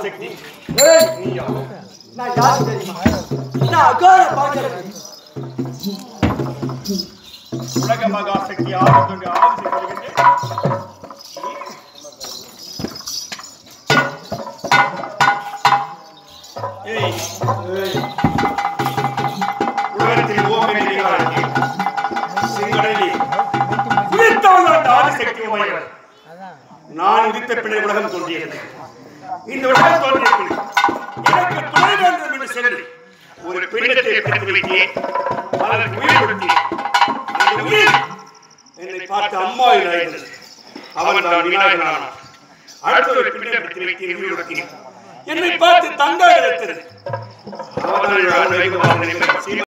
சக்தி நீயா? நான் யாரு தெரியுமா? நான் அகார பாக்கியவதி. உலக மகா சக்தி ஆனந்தோடு ஆரம்பித்து வருகின்றேன். உலகத்தில் ஓமை சிங்கடலில் உயிர்த்தவர்கள் ஆதிசக்தி உமையவர். நான் உதித்த பிள்ளை உலகம் தோன்றியது. இந்த உலகம் தோன்றிய பிள்ளை எனக்கு துணை வேண்டும் என்று சொல்லி ஒரு பிண்டத்தை பெற்று வைத்தேன். அதற்கு உயிர் கொடுத்தேன். அந்த உயிர் என்னை பார்த்து அம்மா இல்லாதது. அவன் தான் விநாயகனானான். அடுத்த ஒரு பிண்டை பெற்று வைத்தேன், உயிர் கொடுத்தேன். என்னை பார்த்து தங்கா எடுத்தது. அவன்